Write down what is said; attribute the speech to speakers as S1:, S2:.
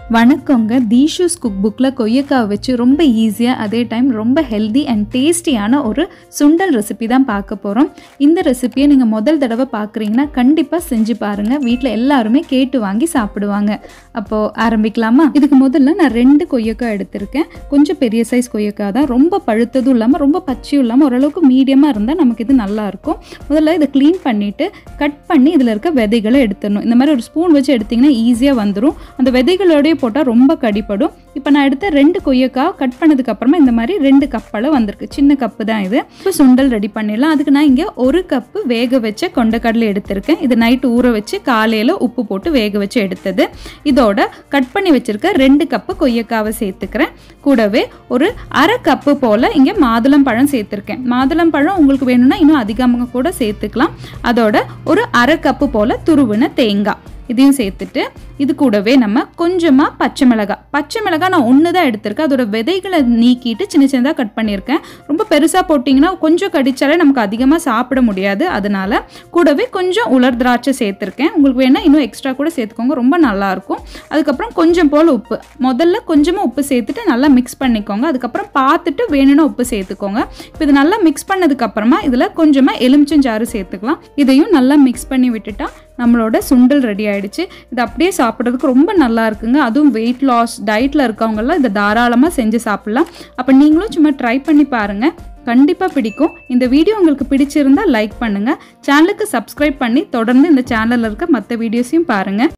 S1: வணக்கங்க. தீஷூஸ் குக் புக்கில் கொய்யக்காவை வச்சு ரொம்ப ஈஸியாக அதே டைம் ரொம்ப ஹெல்தி அண்ட் டேஸ்டியான ஒரு சுண்டல் ரெசிபி தான் பார்க்க போகிறோம். இந்த ரெசிபியை நீங்கள் முதல் தடவை பார்க்குறீங்கன்னா கண்டிப்பாக செஞ்சு பாருங்கள். வீட்டில் எல்லாருமே கேட்டு வாங்கி சாப்பிடுவாங்க. அப்போது ஆரம்பிக்கலாமா? இதுக்கு முதல்ல நான் 2 கொய்யக்காய் எடுத்திருக்கேன். கொஞ்சம் பெரிய சைஸ் கொய்யக்காய் தான். ரொம்ப பழுத்ததும் இல்லாமல் ரொம்ப பச்சையும் இல்லாமல் ஓரளவுக்கு மீடியமாக இருந்தால் நமக்கு இது நல்லாயிருக்கும். முதல்ல இதை க்ளீன் பண்ணிவிட்டு கட் பண்ணி இதில் இருக்க விதைகளை எடுத்துடணும். இந்த மாதிரி ஒரு ஸ்பூன் வச்சு எடுத்திங்கன்னா ஈஸியாக வந்துடும். அந்த விதைகளோடய போட்டால் ரொம்ப கடிப்படும். இப்போ நான் எடுத்த 2 கொய்யக்காய் கட் பண்ணதுக்கு அப்புறமா இந்த மாதிரி 2 கப்பளவு வந்திருக்கு. சின்ன கப்பு தான் இது. இப்போ சுண்டல் ரெடி பண்ணிடலாம். அதுக்கு நான் இங்கே 1 கப்பு வேக வச்ச கொண்டைக்கடலை எடுத்திருக்கேன். இது நைட்டு ஊற வச்சு காலையில் உப்பு போட்டு வேக வச்சு எடுத்தது. இதோட கட் பண்ணி வச்சிருக்க 2 கப்பு கொய்யக்காவை சேர்த்துக்கிறேன். கூடவே ஒரு 1/2 கப்பு போல் இங்கே மாதுளம் பழம் சேர்த்துருக்கேன். மாதுளம் பழம் உங்களுக்கு வேணும்னா இன்னும் அதிகமாக கூட சேர்த்துக்கலாம். அதோட ஒரு 1/2 கப்பு போல் துருவின தேங்காய் இதையும் சேர்த்துட்டு இது கூடவே நம்ம கொஞ்சமாக பச்சை மிளகாய் நான் 1 தான் எடுத்திருக்கேன். அதோட விதைகளை நீக்கிட்டு சின்ன சின்னதாக கட் பண்ணியிருக்கேன். ரொம்ப பெருசாக போட்டிங்கன்னா கொஞ்சம் கடிச்சாலே நமக்கு அதிகமாக சாப்பிட முடியாது. அதனால் கூடவே கொஞ்சம் உலர் திராட்சை சேர்த்துருக்கேன். உங்களுக்கு வேணால் இன்னும் எக்ஸ்ட்ரா கூட சேர்த்துக்கோங்க, ரொம்ப நல்லாயிருக்கும். அதுக்கப்புறம் கொஞ்சம் போல் உப்பு, முதல்ல கொஞ்சமாக உப்பு சேர்த்துட்டு நல்லா மிக்ஸ் பண்ணிக்கோங்க. அதுக்கப்புறம் பார்த்துட்டு வேணும்னா உப்பு சேர்த்துக்கோங்க. இப்போ இது நல்லா மிக்ஸ் பண்ணதுக்கப்புறமா இதில் கொஞ்சமாக எலுமிச்சஞ்சாறு சேர்த்துக்கலாம். இதையும் நல்லா மிக்ஸ் பண்ணி விட்டுட்டா நம்மளோட சுண்டல் ரெடி ஆகிடுச்சு. இது அப்படியே சாப்பிட்றதுக்கு ரொம்ப நல்லா இருக்குங்க. அதுவும் வெயிட் லாஸ் டயட்டில் இருக்கவங்கெல்லாம் இதை தாராளமாக செஞ்சு சாப்பிட்லாம். அப்போ நீங்களும் சும்மா ட்ரை பண்ணி பாருங்கள், கண்டிப்பாக பிடிக்கும். இந்த வீடியோ உங்களுக்கு பிடிச்சிருந்தால் லைக் பண்ணுங்கள். சேனலுக்கு சப்ஸ்கிரைப் பண்ணி தொடர்ந்து இந்த சேனலில் இருக்க மற்ற வீடியோஸையும் பாருங்கள்.